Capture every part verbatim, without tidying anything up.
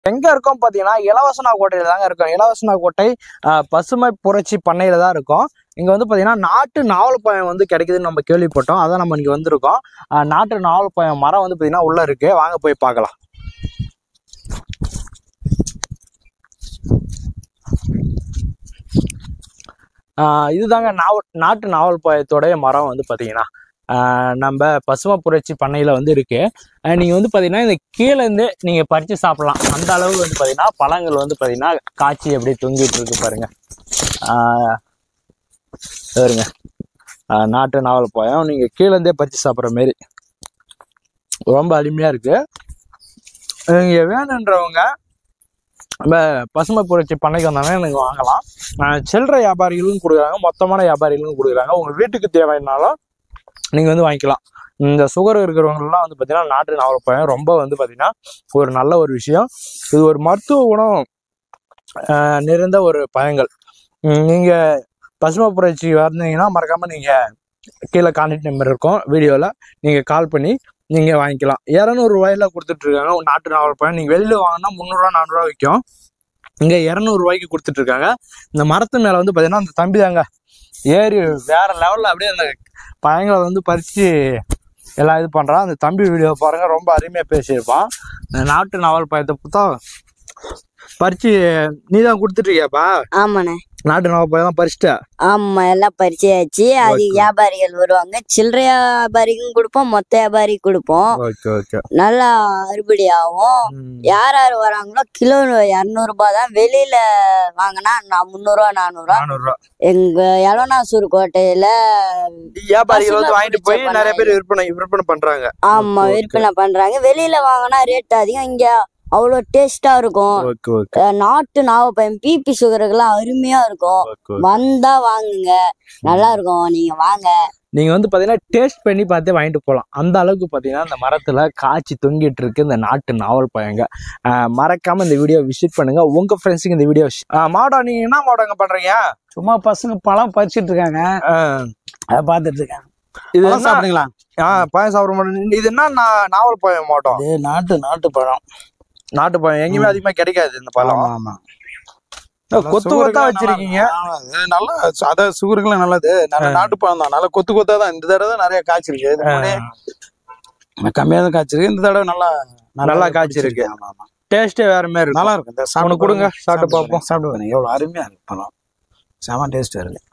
எங்க இருக்கோம் பாத்தீங்கன்னா இலவசனா கோட்டையில தாங்க இருக்கும். இலவசனா கோட்டை பசுமை புரட்சி பண்ணையில தான் இருக்கும். இங்க வந்து பாத்தீங்கன்னா நாட்டு நாவல் பழம் வந்து கிடைக்குதுன்னு நம்ம கேள்விப்பட்டோம். அதான் நம்ம இங்க வந்திருக்கோம். நாட்டு நாவல் பழம் மரம் வந்து பாத்தீங்கன்னா உள்ள இருக்கு. வாங்க போய் பார்க்கலாம். ஆஹ் இதுதாங்க நாவல் நாட்டு நாவல் பழத்தோடைய மரம் வந்து பாத்தீங்கன்னா ஆஹ் நம்ம பசுமை புரட்சி பண்ணையில வந்து இருக்கு. நீங்க வந்து பாத்தீங்கன்னா இந்த கீழே இருந்து நீங்க பறிச்சு சாப்பிடலாம். அந்த அளவு வந்து பாத்தீங்கன்னா பழங்கள் வந்து பாத்தீங்கன்னா காய்ச்சி எப்படி தொங்கிட்டு இருக்கு பாருங்க. ஆஹ் பாருங்க ஆஹ் நாட்டு நாவல் பழம் நீங்க கீழே இருந்தே பறிச்சு சாப்பிட்ற மாரி ரொம்ப அருமையா இருக்கு. நீங்க வேணுன்றவங்க நம்ம பசுமை புரட்சி பண்ணைக்கு வந்தாங்கன்னா எனக்கு வாங்கலாம். சில்லறை வியாபாரிகளும் கொடுக்குறாங்க, மொத்தமான வியாபாரிகளும் கொடுக்குறாங்க. உங்க வீட்டுக்கு தேவைன்னாலும் நீங்க வந்து வாங்கிக்கலாம். இந்த சுகர் இருக்கிறவங்கலாம் வந்து பாத்தீங்கன்னா நாட்டு நாவல் பழம் ரொம்ப வந்து பாத்தீங்கன்னா ஒரு நல்ல ஒரு விஷயம். இது ஒரு மருத்துவ குணம் ஆஹ் நிறைந்த ஒரு பழங்கள். நீங்க பசுமை புரட்சி வந்தீங்கன்னா மறக்காம நீங்க கீழே கான்டாக்ட் நம்பர் இருக்கும் வீடியோல, நீங்க கால் பண்ணி நீங்க வாங்கிக்கலாம். இரநூறு ரூபாயில கொடுத்துட்டு இருக்காங்க நாட்டு நாவல் பழம். நீங்க வெளியில வாங்கினா முந்நூறுரூவா நானூறுரூவா விற்கும். இங்க இரநூறு ரூபாய்க்கு கொடுத்துட்டு இருக்காங்க. இந்த மரத்து மேல வந்து பாத்தீங்கன்னா அந்த தம்பி தாங்க ஏறி வேற லெவல்ல அப்படியே அந்த பழங்களை வந்து பறிச்சு எல்லாம் இது பண்றான். அந்த தம்பி வீடியோ பாருங்க, ரொம்ப அருமையா பேசியிருப்பான். நாட்டு நாவல் பழத்தை புத்தா பறிச்சு நீதான் கொடுத்துட்டு இருக்கியாப்பா? ஆமாண்ணே, நாட்டு நாவல் பழம் தான் பறிச்சுட்ட? ஆமா, எல்லாம் பறிச்சாச்சு. அது வியாபாரிகள் வருவாங்க, சில்லறை வியாபாரிக்கும் கொடுப்போம், மொத்த வியாபாரிக்கு கொடுப்போம். நல்லா அறுபடி ஆகும். யார் யார் வராங்களோ கிலோ இருநூறு ரூபாய் தான். வெளியில வாங்கினா முந்நூறு ரூபா நானூறு ரூபா. எங்க எலவனாசூர் கோட்டையில வியாபாரிகள் வந்து வாங்கிட்டு போய் நிறைய பேர் விற்பனை விற்பனை பண்றாங்க. ஆமா, விற்பனை பண்றாங்க. வெளியில வாங்கினா ரேட் அதிகம், இங்க அவ்வளோ டேஸ்டா இருக்கும். நாட்டு நாவப்பழம் பிபி சுகருக்கெல்லாம் அருமையா இருக்கும். வந்தா வாங்குங்க, நல்லா இருக்கும். நீங்க வாங்க, நீங்க வந்து பாத்தீங்கன்னா டேஸ்ட் பண்ணி பார்த்து வாங்கிட்டு போகலாம். அந்த அளவுக்கு பாத்தீங்கன்னா இந்த மரத்துல காய்ச்சி தொங்கிட்டு இருக்கு இந்த நாட்டு நாவல் பழங்க. மறக்காம இந்த வீடியோ விசிட் பண்ணுங்க. உங்க ஃப்ரெண்ட்ஸுக்கு இந்த வீடியோ மாடா நீங்க என்ன மாடங்க பண்றீங்க? சும்மா பசங்க பழம் பறிச்சுட்டு இருக்காங்க, அதை பார்த்துட்டு இருக்காங்க. இது சாப்பிடுங்களா? ஆஹ் பழம் சாப்பிட மாட்டோம். இது என்ன நாவல் பழம் மாட்டோம்? இது நாட்டு நாட்டு பழம். நாட்டு பழம் எங்கேயுமே அதிகமா கிடைக்காது இந்த பழம். ஆமா, கொத்து கொத்தா வச்சிருக்கீங்க. நல்லா அத சுகருக்குலாம் நல்லது. நல்ல நாட்டு பழம் தான், நல்லா கொத்து கொத்தா தான். இந்த தடவை தான் நிறைய காய்ச்சிருக்கு, கம்மியா தான் காய்ச்சிருக்கு. இந்த தடவை நல்லா நல்லா காய்ச்சிருக்கு. டேஸ்டே வேற மாதிரி இருக்கு. நல்லா இருக்கு. சாப்பிட்டு கொடுங்க, சாப்பிட்டு பார்ப்போம். சாப்பிடுவேன். எவ்வளவு அருமையா இருக்கு பழம், செம டேஸ்டா இருக்கு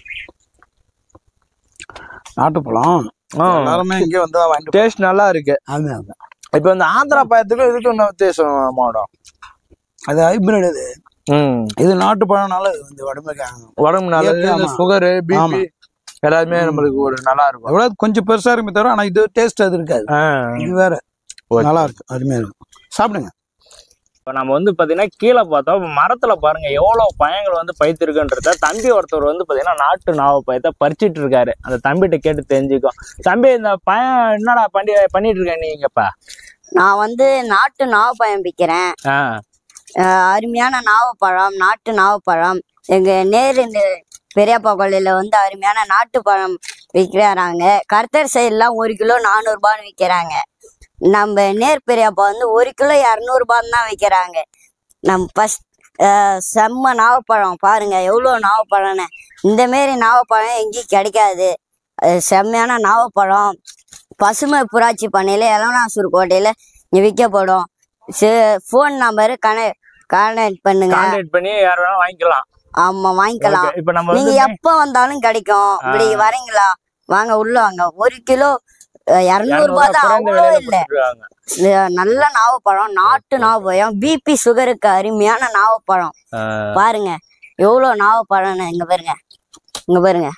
நாட்டு பழம். எல்லாருமே இங்கே வந்து வாங்கிட்டு டேஸ்ட் நல்லா இருக்கு. அதுதான். இப்ப இந்த ஆந்திரா பழத்துக்கும் இதுக்கும் என்ன வித்தியாசம் மாடம்? அது ஹைபிரிட். இது இது நாட்டு பழம் நல்லது, வந்து உடம்புக்கு உடம்பு நல்லது. சுகரு பிபி எல்லாருமே நம்மளுக்கு ஒரு நல்லா இருக்கும். எவ்வளவு கொஞ்சம் பெருசா இருக்குமே தவிர, ஆனா இது டேஸ்ட் அது இருக்காது. இது வேற நல்லா இருக்கு, அருமையா இருக்கும். சாப்பிடுங்க. இப்போ நம்ம வந்து பார்த்தீங்கன்னா கீழே பார்த்தோம், மரத்தில் பாருங்க எவ்வளோ பழங்கள் வந்து பைத்திருக்குன்றத தம்பி ஒருத்தர் வந்து பார்த்தீங்கன்னா நாட்டு நாவல் பழத்தை பறிச்சிட்டு இருக்காரு. அந்த தம்பிகிட்ட கேட்டு தெரிஞ்சுக்கும். தம்பி, இந்த பழம் என்னடா பண்ணி பண்ணிட்டு இருக்கேன் நீங்கப்பா? நான் வந்து நாட்டு நாவப்பழம் விற்கிறேன். அருமையான நாவப்பழம், நாட்டு நாவப்பழம். எங்க நேரு இந்த பெரியப்பா கொள்ளையில வந்து அருமையான நாட்டு பழம் விற்கிறாங்க. கர்த்தர் சைட்லாம் ஒரு கிலோ நானூறு ரூபான்னு விற்கிறாங்க. நம்ம நேர் பெரியப்பா வந்து ஒரு கிலோ இரநூறு ரூபான்னு தான் விற்கிறாங்க. நம்ம ஃபஸ்ட் செம்ம நாவப்பழம் பாருங்க, எவ்வளோ நாவப்பழம்னு. இந்த மாரி நாவப்பழம் எங்கேயும் கிடைக்காது. செம்மையான நாவப்பழம் பசுமை புராட்சி பண்ணையில எலவனாசூர் கோட்டையில இங்க விற்கப்படும். ஃபோன் நம்பரு கனெக்ட் கான்டாக்ட் பண்ணுங்க, கான்டாக்ட் பண்ணி யார் வேணாலும் வாங்கிக்கலாம். ஆமா, வாங்கிக்கலாம். இப்ப நம்ம நீங்க எப்ப வந்தாலும் கிடைக்கும். இப்படி வரீங்களா, வாங்க உள்ள வாங்க. ஒரு கிலோ இருநூறு ரூபாய் தான், அவ்வளோ இல்ல. நல்ல நாவப்பழம், நாட்டு நாவப்பழம், பிபி சுகருக்கு அருமையான நாவப்பழம். பாருங்க எவ்வளவு நாவப்பழம். இங்க பாருங்க, இங்க பாருங்க.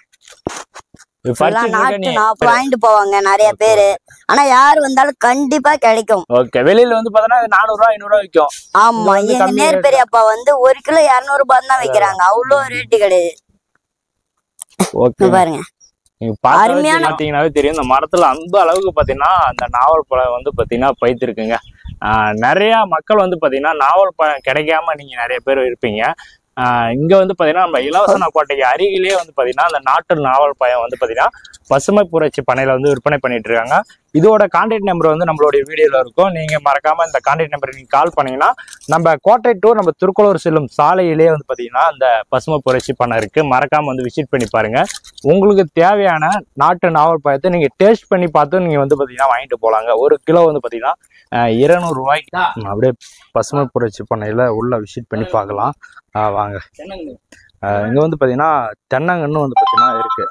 நாட்டு நாவப்பழம் வாங்கிட்டு போவாங்க நிறைய பேரு. ஆனா யாரு வந்தாலும் கண்டிப்பா கிடைக்கும். வெளியில வந்து பாத்தீங்கன்னா நானூறு ரூபாய் ஐநூறு ரூபாய் விற்கும். ஆமா, எங்க நேர் பெரியப்பா வந்து ஒரு கிலோ இருநூறு ரூபாய் தான் விற்கிறாங்க. அவ்வளவு ரேட்டு கிடையாது. பாருங்க, பாத்தீங்கன்னாவே தெரியும். இந்த மரத்துல அந்த அளவுக்கு பாத்தீங்கன்னா அந்த நாவல் பழம் வந்து பாத்தீங்கன்னா பைத்திருக்குங்க. ஆஹ் நிறைய மக்கள் வந்து பாத்தீங்கன்னா நாவல் பழம் கிடைக்காம நீங்க நிறைய பேர் இருப்பீங்க. ஆஹ் இங்க வந்து பாத்தீங்கன்னா நம்ம இலவசனா கோட்டைக்கு அருகிலேயே வந்து பாத்தீங்கன்னா அந்த நாட்டு நாவல் பழம் வந்து பாத்தீங்கன்னா பசுமை புரட்சி பண்ணையில வந்து விற்பனை பண்ணிட்டு இருக்காங்க. இதோட கான்டாக்ட் நம்பர் வந்து நம்மளுடைய வீடியோல இருக்கும். நீங்க மறக்காம இந்த கான்டாக்ட் நம்பர் நீங்க கால் பண்ணீங்கன்னா நம்ம கோட்டை டு நம்ம திருக்கோளூர் செல்லும் சாலையிலேயே வந்து பாத்தீங்கன்னா அந்த பசுமை புரட்சி பண்ணை இருக்கு. மறக்காம வந்து விசிட் பண்ணி பாருங்க. உங்களுக்கு தேவையான நாட்டு நாவல் பழத்தை நீங்க டேஸ்ட் பண்ணி பார்த்து நீங்க வந்து பாத்தீங்கன்னா வாங்கிட்டு போலாங்க. ஒரு கிலோ வந்து பாத்தீங்கன்னா இருநூறு ரூபாய்க்கு அப்படியே பசுமை புரட்சி பண்ணையில உள்ள விசிட் பண்ணி பார்க்கலாம். வாங்க. இங்க வந்து பாத்தீங்கன்னா தென்னங்கன்னு வந்து பாத்தீங்கன்னா இருக்கு.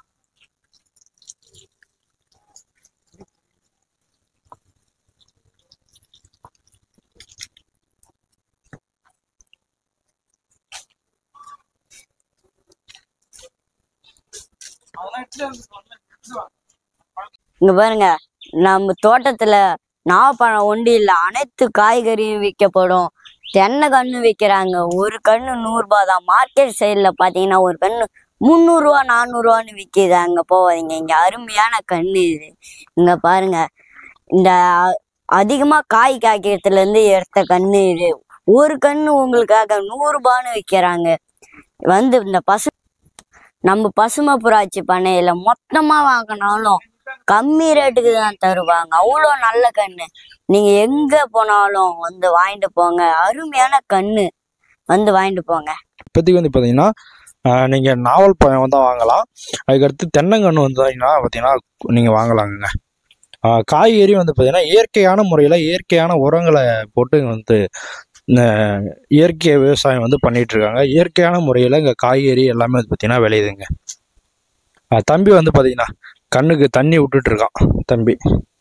இங்க பாருங்க, நம்ம தோட்டத்துல நாவப்பழம் ஒண்டி இல்ல, அனைத்து காய்கறியும் விற்கப்படும். தென்னை கண்ணு விற்கிறாங்க. ஒரு கண்ணு நூறு ரூபாய் தான். மார்க்கெட் சைட்ல பாத்தீங்கன்னா ஒரு கண்ணு முந்நூறு ரூபா நானூறு ரூபான்னு விற்கிது. அங்க போவாதீங்க, இங்க அருமையான கண்ணு இது. இங்க பாருங்க, இந்த அதிகமா காய் காய்க்கிறதுல இருந்து எடுத்த கண்ணு இது. ஒரு கண்ணு உங்களுக்காக நூறு ரூபான்னு விற்கிறாங்க. வந்து இந்த பசு நம்ம பசுமை புரட்சி பண்ணையில மொத்தமா வாங்கினாலும் கம்மி ரேட்டுக்கு தான் தருவாங்க. அவ்வளோ நல்ல கண்ணு. நீங்க எங்க போனாலும் வந்து வாங்கிட்டு போங்க. அருமையான கண்ணு, வந்து வாங்கிட்டு போங்க. இப்போதைக்கு வந்து பார்த்தீங்கன்னா நீங்கள் நாவல் பழம் தான் வாங்கலாம். அதுக்கடுத்து தென்னங்கன்று வந்து பார்த்தீங்கன்னா நீங்கள் வாங்கலாங்க. காய்கறி வந்து பார்த்தீங்கன்னா இயற்கையான முறையில் இயற்கையான உரங்களை போட்டு வந்து இயற்கை விவசாயம் வந்து பண்ணிட்டு இருக்காங்க. இயற்கையான முறையில் இங்கே காய்கறி எல்லாமே வந்து பார்த்தீங்கன்னா விளையுதுங்க. தம்பி வந்து பார்த்தீங்கன்னா கண்ணுக்கு தண்ணி விட்டுட்டு இருக்கான் தம்பி.